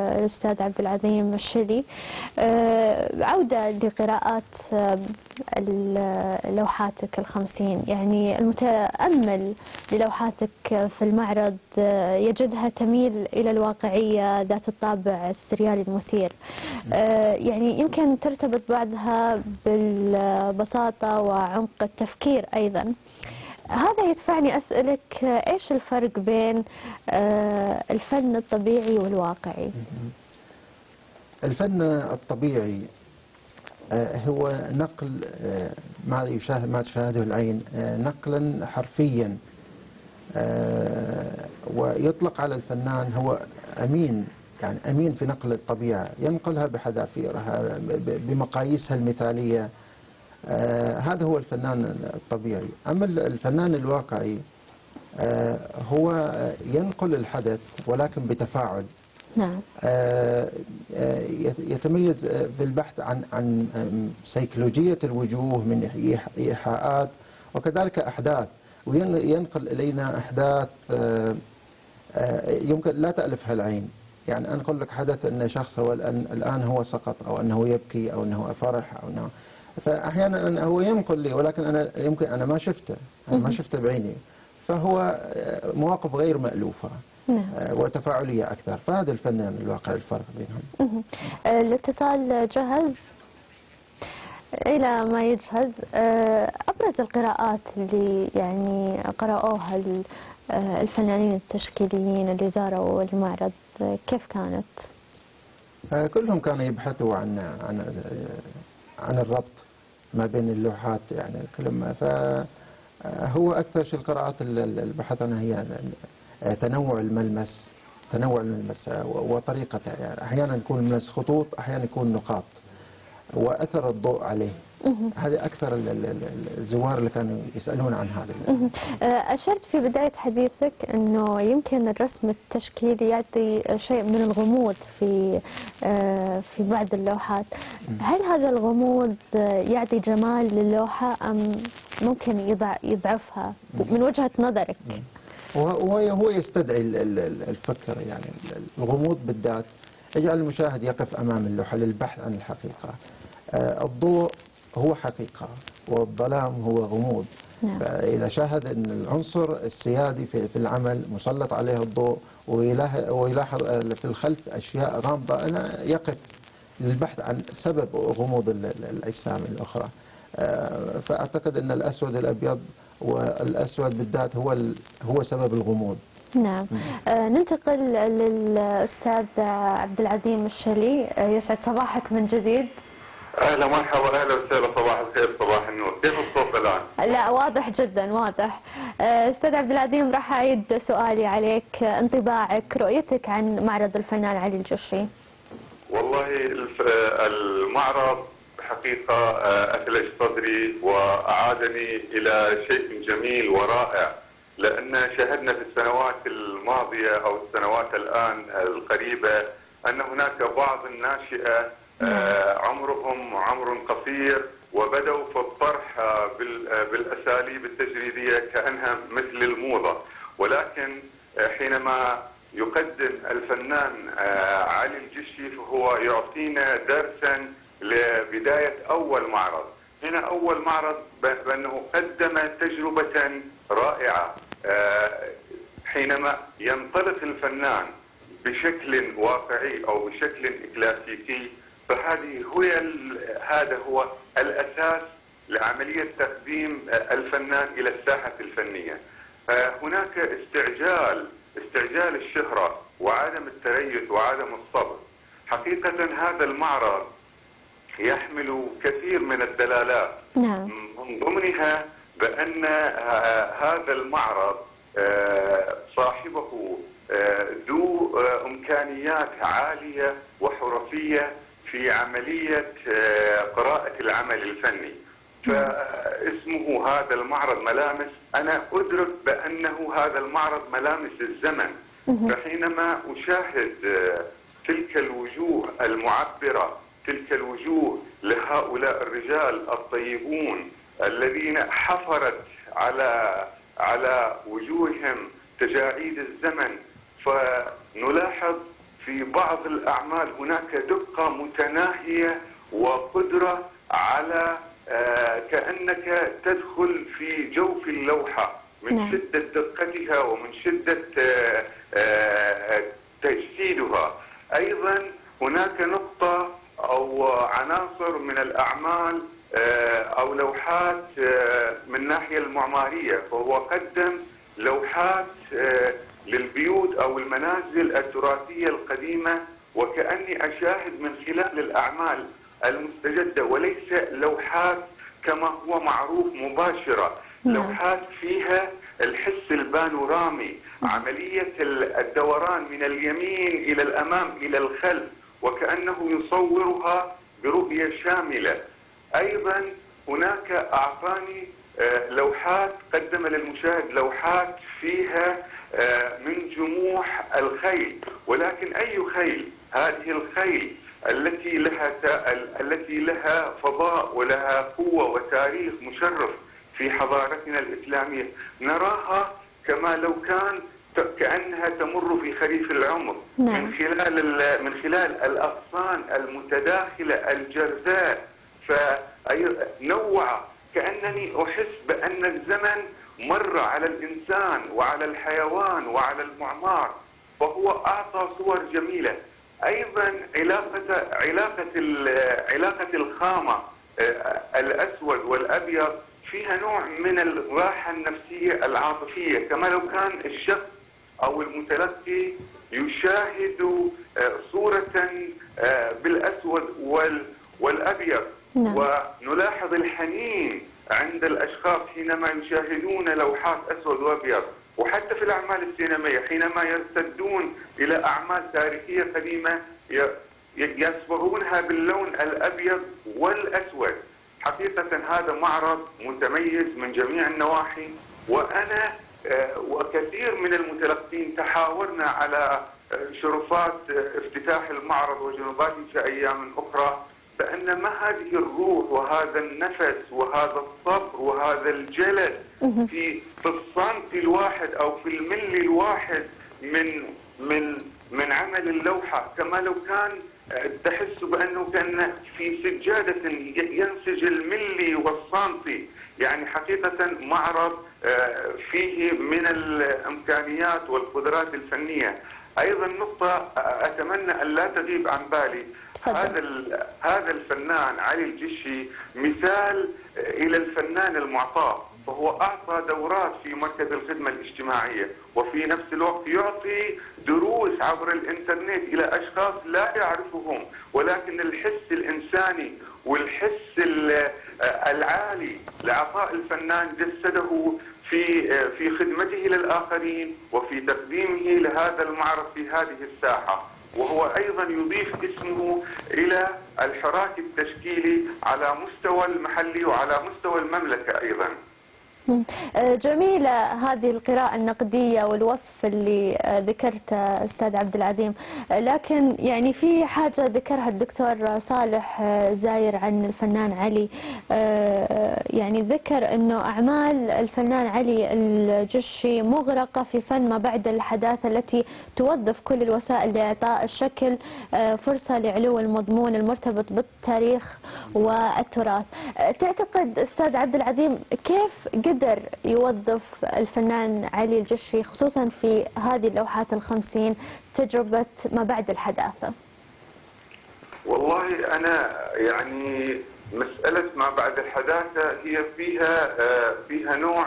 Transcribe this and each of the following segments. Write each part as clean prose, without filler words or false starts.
الأستاذ عبد العظيم الشلي. عودة لقراءات لوحاتك الخمسين، يعني المتأمل للوحاتك في المعرض يجدها تميل إلى الواقعية ذات الطابع السريالي المثير. يعني يمكن ترتبط بعضها بالبساطة وعمق التفكير أيضا. هذا يدفعني أسألك إيش الفرق بين الفن الطبيعي والواقعي؟ الفن الطبيعي هو نقل ما تشاهده العين نقلا حرفيا، ويطلق على الفنان هو أمين، يعني أمين في نقل الطبيعة، ينقلها بحذافيرها بمقاييسها المثالية. هذا هو الفنان الطبيعي. أما الفنان الواقعي هو ينقل الحدث ولكن بتفاعل. نعم. يتميز بالبحث عن سيكولوجية الوجوه من إيحاءات وكذلك أحداث، وينقل إلينا أحداث يمكن لا تألفها العين. يعني أنقل لك حدث أن شخص هو الآن هو سقط، أو أنه يبكي، أو أنه فرح، أو أنه، فأحيانا هو ينقل لي ولكن أنا ما شفته، ما شفته بعيني، فهو مواقف غير مألوفة وتفاعلية أكثر. فهذا الفنان الواقعي الفرق بينهم. الاتصال جهز. إلى ما يجهز، أبرز القراءات اللي يعني قرأوها الفنانين التشكيليين اللي زاروا المعرض كيف كانت؟ كلهم كانوا يبحثوا عن الربط ما بين اللوحات، يعني كلهم. فهو أكثر شيء القراءات اللي بحث عنها هي تنوع الملمس وطريقته. يعني أحيانا يكون الملمس خطوط، أحيانا يكون نقاط، وأثر الضوء عليه. هذه أكثر الزوار اللي كانوا يسألون عن هذا. أشرت في بداية حديثك أنه يمكن الرسم التشكيلي يعطي شيء من الغموض في بعض اللوحات. هل هذا الغموض يعطي جمال للوحة أم ممكن يضعفها من وجهة نظرك؟ هو يستدعي الفكر، يعني الغموض بالذات يجعل المشاهد يقف أمام اللوحة للبحث عن الحقيقة. الضوء هو حقيقة والظلام هو غموض. فإذا شاهد أن العنصر السيادي في العمل مسلط عليه الضوء ويلاحظ في الخلف أشياء غامضة، أنا يقف للبحث عن سبب غموض الأجسام الأخرى. فأعتقد أن الأسود الأبيض والأسود بالذات هو سبب الغموض. نعم. ننتقل للأستاذ عبد العظيم الشلي. يسعد صباحك من جديد. اهلا مرحبا، اهلا وسهلا، صباح الخير، صباح النور. كيف الصوت الان؟ لا، واضح جدا واضح. استاذ عبد العظيم، راح اعيد سؤالي عليك. انطباعك، رؤيتك عن معرض الفنان علي الجشري. والله المعرض حقيقه اثلج صدري واعادني الى شيء جميل ورائع، لان شاهدنا في السنوات الماضيه او السنوات الان القريبه ان هناك بعض الناشئه عمرهم عمر قصير وبدأوا في الطرح بالأساليب التجريدية كأنها مثل الموضة، ولكن حينما يقدم الفنان علي الجشري فهو يعطينا درسا لبداية أول معرض. هنا أول معرض بأنه قدم تجربة رائعة. حينما ينطلق الفنان بشكل واقعي أو بشكل كلاسيكي، هذا هو الأساس لعملية تقديم الفنان إلى الساحة الفنية. هناك استعجال الشهرة وعدم التريث وعدم الصبر. حقيقة هذا المعرض يحمل كثير من الدلالات. نعم. من ضمنها بأن هذا المعرض صاحبه ذو إمكانيات عالية وحرفية في عملية قراءة العمل الفني. فاسمه هذا المعرض ملامس، أنا أدرك بأنه هذا المعرض ملامس الزمن. فحينما أشاهد تلك الوجوه المعبرة، تلك الوجوه لهؤلاء الرجال الطيبون الذين حفرت على وجوههم تجاعيد الزمن، فنلاحظ في بعض الأعمال هناك دقة متناهية وقدرة على كأنك تدخل في جوف اللوحة من شدة دقتها ومن شدة تجسيدها. أيضا هناك نقطة أو عناصر من الأعمال أو لوحات من الناحية المعمارية، فهو قدم لوحات للبيوت أو المنازل التراثية القديمة، وكأني أشاهد من خلال الأعمال المستجدة، وليس لوحات كما هو معروف مباشرة. لوحات فيها الحس البانورامي، عملية الدوران من اليمين إلى الأمام إلى الخلف، وكأنه يصورها برؤية شاملة. أيضا هناك أعطاني لوحات، قدم للمشاهد لوحات فيها من جموح الخيل، ولكن أي خيل؟ هذه الخيل التي لها فضاء ولها قوة وتاريخ مشرف في حضارتنا الإسلامية، نراها كما لو كأنها تمر في خريف العمر من خلال الأغصان المتداخلة الجرذاء. فنوع كأنني أحس بأن الزمن مر على الإنسان وعلى الحيوان وعلى المعمار، فهو أعطى صور جميلة. أيضا علاقة الخامة الأسود والأبيض فيها نوع من الراحة النفسية العاطفية، كما لو كان الشخص أو المتلقي يشاهد صورة بالأسود والأبيض. ونلاحظ الحنين عند الأشخاص حينما يشاهدون لوحات أسود وأبيض، وحتى في الأعمال السينمائية حينما يرتدون إلى أعمال تاريخية قديمة يصبغونها باللون الأبيض والأسود. حقيقة هذا معرض متميز من جميع النواحي، وأنا وكثير من المتلقين تحاورنا على شرفات افتتاح المعرض وجنباته في أيام أخرى، بأن ما هذه الروح وهذا النفس وهذا الصبر وهذا الجلد في الصمت الواحد أو في الملي الواحد من عمل اللوحة، كما لو كان تحس بأنه كان في سجادة ينسج الملي والصامتي. يعني حقيقة معرض فيه من الإمكانيات والقدرات الفنية. أيضا نقطة أتمنى أن لا تغيب عن بالي، هذا الفنان علي الجشي مثال إلى الفنان المعطاء، فهو أعطى دورات في مركز الخدمة الاجتماعية، وفي نفس الوقت يعطي دروس عبر الإنترنت إلى أشخاص لا يعرفهم، ولكن الحس الإنساني والحس العالي لعطاء الفنان جسده في خدمته للآخرين وفي تقديمه لهذا المعرض في هذه الساحة. وهو أيضا يضيف اسمه إلى الحراك التشكيلي على مستوى المحلي وعلى مستوى المملكة أيضا. جميلة هذه القراءة النقدية والوصف اللي ذكرته أستاذ عبد العظيم، لكن يعني في حاجة ذكرها الدكتور صالح زاير عن الفنان علي، يعني ذكر أنه أعمال الفنان علي الجشي مغرقة في فن ما بعد الحداثة التي توظف كل الوسائل لإعطاء الشكل فرصة لعلو المضمون المرتبط بالتاريخ والتراث. تعتقد أستاذ عبد العظيم كيف قدر يوظف الفنان علي الجشي خصوصا في هذه اللوحات ال50 تجربة ما بعد الحداثة؟ والله أنا يعني مسألة ما بعد الحداثة هي فيها نوع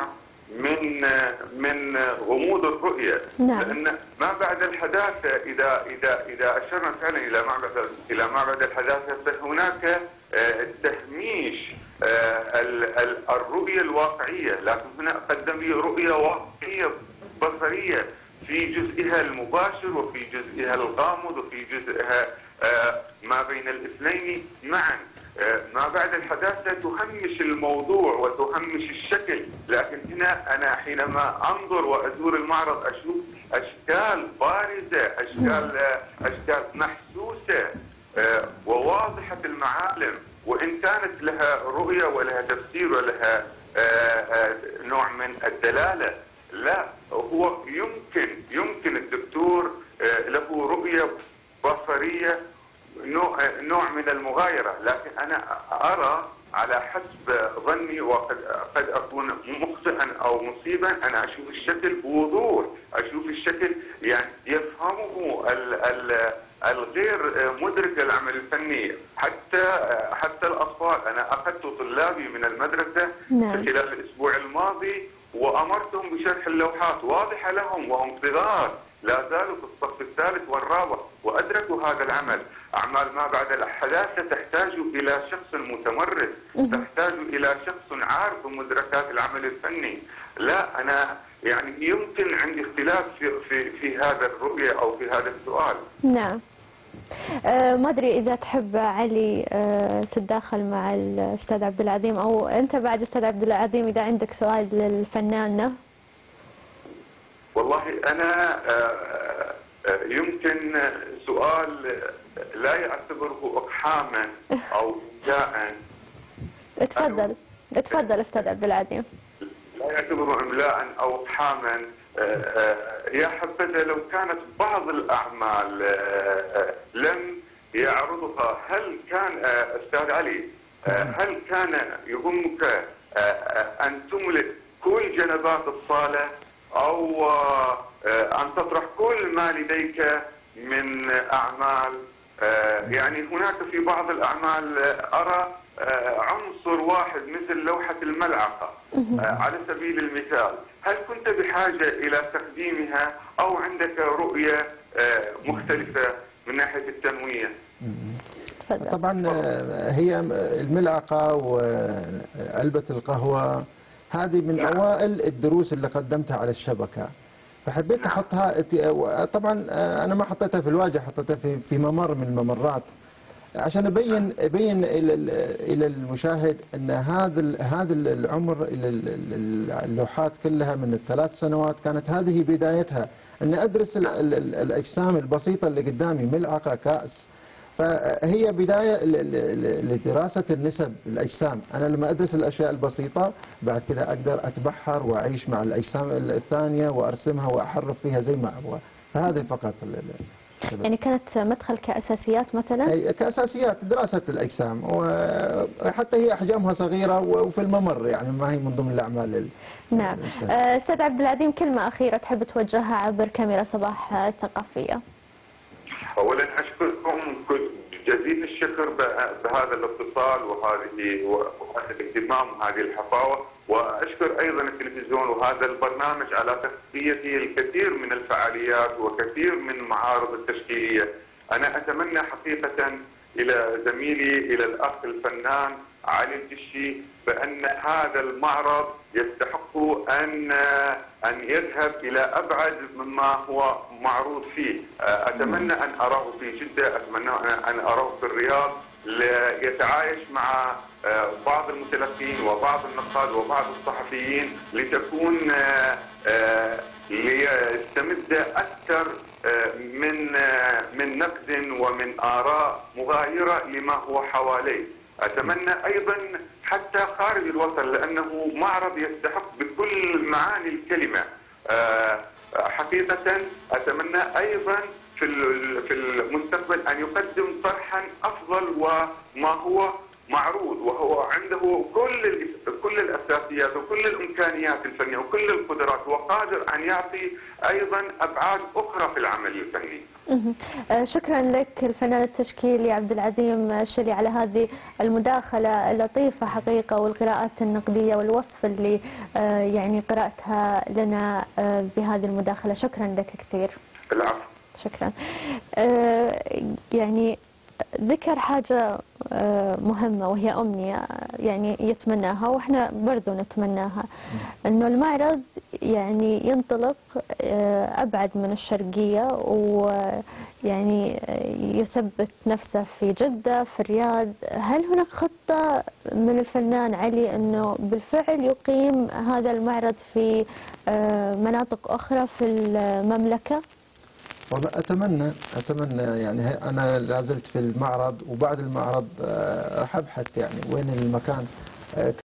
من غموض الرؤية. نعم. لأن ما بعد الحداثة إذا أشرنا فعلا إلى ما بعد الحداثة فهناك تهميش الرؤية الواقعية، لكن هنا قدم لي رؤية واقعية بصرية في جزئها المباشر وفي جزئها الغامض وفي جزئها ما بين الاثنين معا. ما بعد الحداثة تهمش الموضوع وتهمش الشكل، لكن هنا أنا حينما أنظر وأزور المعرض أشوف أشكال بارزة، أشكال محسوسة وواضحة المعالم، وإن كانت لها رؤية ولها تفسير ولها نوع من الدلالة، لا هو يمكن الدكتور له رؤية بصرية نوع من المغايرة، لكن أنا أرى على حسب ظني، وقد أكون مخطئا أو مصيبا، أنا أشوف الشكل بوضوح، أشوف الشكل يعني يفهمه الغير مدرك للعمل الفني، حتى الأطفال. أنا أخذت طلابي من المدرسة في خلال الأسبوع الماضي وأمرتهم بشرح اللوحات واضحة لهم وهم صغار، لا زالوا في الصف الثالث والرابع وأدركوا هذا العمل. أعمال ما بعد الحداثة تحتاج إلى شخص متمرس، تحتاج إلى شخص عارف بمدركات العمل الفني. لا، أنا يعني يمكن عندي اختلاف في هذا الرؤية أو في هذا السؤال. نعم. ما أدري إذا تحب علي تتداخل مع الأستاذ عبد العظيم، أو أنت بعد أستاذ عبد العظيم إذا عندك سؤال للفنانة. والله أنا يمكن سؤال لا يعتبره إقحاما أو إملاء. تفضل أستاذ عبد العظيم. لا يعتبره إملاء أو إقحاما. يا حبذا لو كانت بعض الأعمال لم يعرضها، هل كان أستاذ علي هل كان يهمك أن تملك كل جنبات الصالة، أو أن تطرح كل ما لديك من أعمال؟ يعني هناك في بعض الأعمال أرى عنصر واحد مثل لوحة الملعقة على سبيل المثال، هل كنت بحاجة إلى تقديمها أو عندك رؤية مختلفة من ناحية التنوية؟ طبعا هي الملعقة وعلبة القهوة هذه من أوائل الدروس اللي قدمتها على الشبكة، فحبيت أحطها. طبعا أنا ما حطيتها في الواجهة، حطيتها في ممر من الممرات عشان أبين إلى المشاهد أن هذا العمر، اللوحات كلها من ال3 سنوات كانت هذه بدايتها، أن أدرس الأجسام البسيطة اللي قدامي، ملعقة، كأس، فهي بداية لدراسة النسب الأجسام. أنا لما أدرس الأشياء البسيطة بعد كذا أقدر أتبحر وأعيش مع الأجسام الثانية وأرسمها وأحرف فيها زي ما أبغى. فهذه فقط يعني كانت مدخل كأساسيات مثلا؟ كأساسيات دراسة الأجسام، وحتى هي أحجامها صغيرة وفي الممر، يعني ما هي من ضمن الأعمال. نعم. أستاذ عبد العظيم، كلمة أخيرة تحب توجهها عبر كاميرا صباح الثقافية. أولا أشكركم جزيل الشكر بهذا الاتصال وهذا الاهتمام وهذه الحفاوة، وأشكر أيضا التلفزيون وهذا البرنامج على تغطيته الكثير من الفعاليات وكثير من المعارض التشكيلية. أنا أتمنى حقيقة إلى زميلي إلى الأخ الفنان علي الجشي بأن هذا المعرض يستحق أن يذهب إلى أبعد مما هو معروض فيه. أتمنى أن أراه في جدة، أتمنى أن أراه في الرياض، ليتعايش مع بعض المتلقين وبعض النقاد وبعض الصحفيين، لتكون ليستمد أكثر من نقد ومن آراء مغايرة لما هو حواليه. أتمنى أيضا حتى خارج الوطن، لأنه معرض يستحق بكل معاني الكلمة. حقيقة أتمنى أيضا في المستقبل أن يقدم طرحا أفضل وما هو معروض، وهو عنده كل الأساسيات وكل الإمكانيات الفنية وكل القدرات، وقادر أن يعطي أيضا أبعاد أخرى في العمل الفني. شكرا لك الفنان التشكيلي عبد العظيم الشلي على هذه المداخلة اللطيفة حقيقة، والقراءات النقدية والوصف اللي يعني قرأتها لنا بهذه المداخلة. شكرا لك كثير. العفو. شكرا. يعني ذكر حاجة مهمة وهي أمنية يعني يتمناها وإحنا برضو نتمناها، أنه المعرض يعني ينطلق أبعد من الشرقية، ويعني يثبت نفسه في جدة، في الرياض. هل هناك خطة من الفنان علي أنه بالفعل يقيم هذا المعرض في مناطق أخرى في المملكة؟ أتمنى يعني أنا لازلت في المعرض، وبعد المعرض راح أبحث يعني وين المكان